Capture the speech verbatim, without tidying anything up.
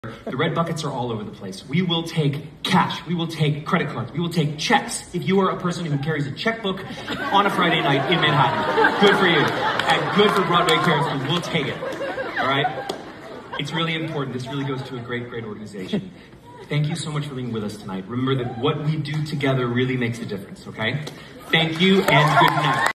The red buckets are all over the place. We will take cash. We will take credit cards. We will take checks. If you are a person who carries a checkbook on a Friday night in Manhattan, good for you. And good for Broadway parents, we'll take it. All right? It's really important. This really goes to a great, great organization. Thank you so much for being with us tonight. Remember that what we do together really makes a difference, okay? Thank you and good night.